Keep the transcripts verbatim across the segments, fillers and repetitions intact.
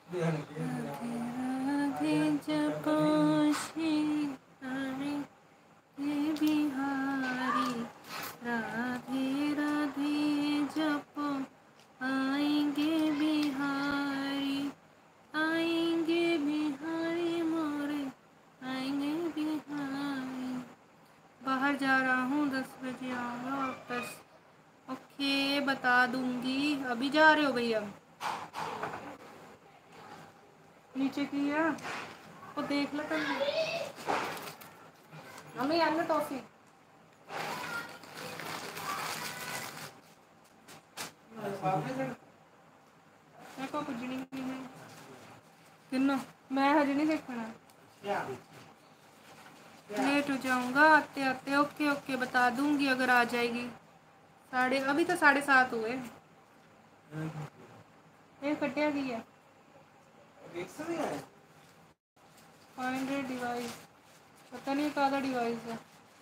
राधे राधे जपो श्री बिहारी, राधे राधे जपो आएंगे बिहारी, आएंगे बिहारी मोरे, आएंगे बिहारी। बाहर जा रहा हूँ, दस बजे आऊँगा वापस। ओके, बता दूंगी। अभी जा रहे हो भैया? नीचे की है वो देख लो तुम। हमें यार ना टॉफी को कुछ नहीं किन्नो मैं हजे नहीं देखना। लेट हो जाऊंगा आते आते। ओके ओके, बता दूंगी अगर आ जाएगी। साढ़े अभी तो साढ़े सात हुए। ये कटिया की है फाइंड डिवाइस, पता नहीं कादा डिवाइस है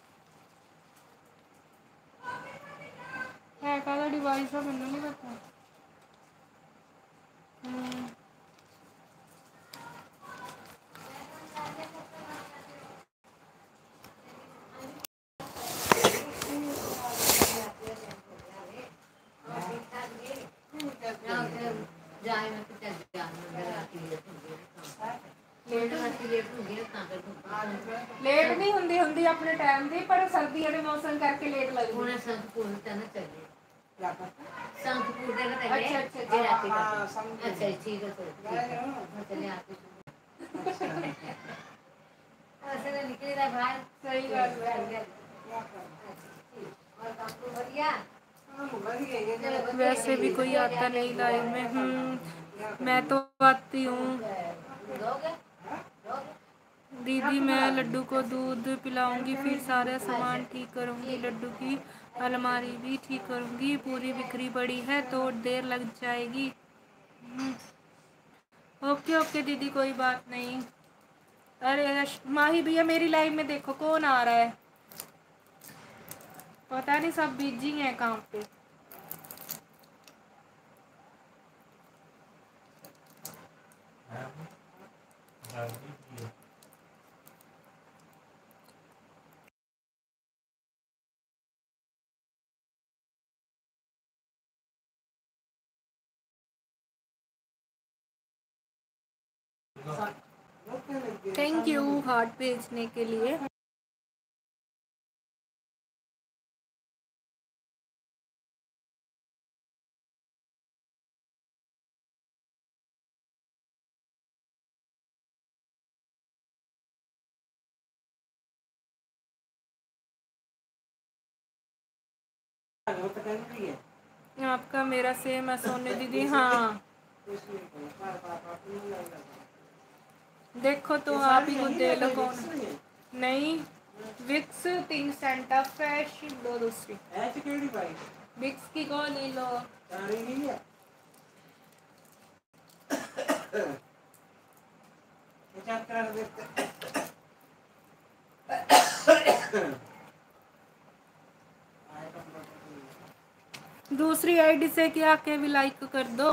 है कादा डिवाइस है मैंने नहीं पता। हम्म लेट नहीं ਹੁੰਦੀ ਹੁੰਦੀ ਆਪਣੇ ਟਾਈਮ ਦੀ, ਪਰ ਸਰਦੀਆਂ ਦੇ ਮੌਸਮ ਕਰਕੇ ਲੇਟ ਲੱਗਦੀ। ਹੁਣ ਸੰਤਪੂਰ ਤਾਂ ਨਾ ਚੱਲੇ संतपुर दे ना तले। अच्छा अच्छा जी रात का। अच्छा ठीक है तो चले आते ऐसे ना निकले ना बाहर। सही बात है। और काम तो बढ़िया। वैसे भी कोई आता नहीं लाइव में। हम्म मैं तो आती हूँ दीदी। मैं लड्डू को दूध पिलाऊंगी, फिर सारा सामान ठीक करूंगी, लड्डू की अलमारी भी ठीक करूंगी। पूरी बिखरी पड़ी है तो देर लग जाएगी। ओके ओके दीदी, कोई बात नहीं। अरे माही भैया मेरी लाइव में देखो कौन आ रहा है। पता नहीं सब बिजी हैं काम पे। थैंक यू हार्ट भेजने के लिए। आपका मेरा सेम है सोने दीदी। हाँ देखो तो आप ही को दे लो। कौन नहीं विक्स तीन सेंटा फ्रेश दो दूसरी विक्स की को ले लो। दूसरी आईडी से क्या के भी लाइक कर दो।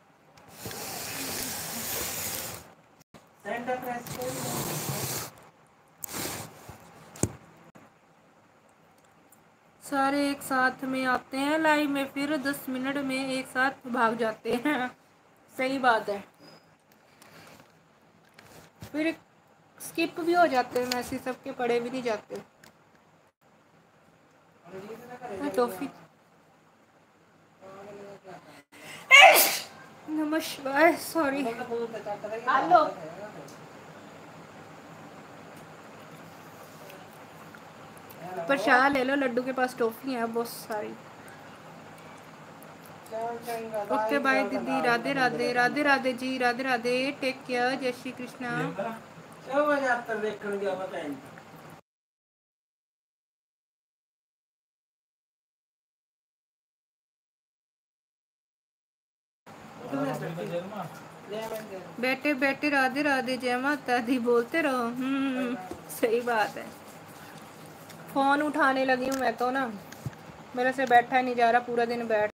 सारे एक साथ में आते हैं लाइव में, फिर दस मिनट में एक साथ भाग जाते हैं। सही बात है, फिर स्किप भी हो जाते हैं, मैसेज सबके पढ़े भी नहीं जाते। टॉफी नमस्कार, सॉरी। हेलो प्रसाद ले लो, लड्डू के पास टॉफी है बहुत सारी। ओके बाय दीदी, राधे राधे। Radhe Radhe ji, Radhe Radhe, take care, Jai Shri Krishna. बैठे बैठे राधे राधे जय माता दी बोलते रहो। हम्म सही बात है। फोन उठाने लगी हूँ मैं तो ना, मेरे से बैठा नहीं जा रहा, पूरा दिन बैठ